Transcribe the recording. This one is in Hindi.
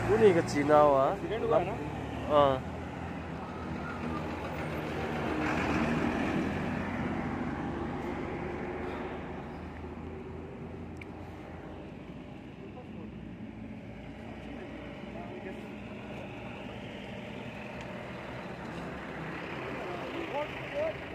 उन्हीं का चीना हुआ एक्सीडेंट हुआ है ना। हाँ। What?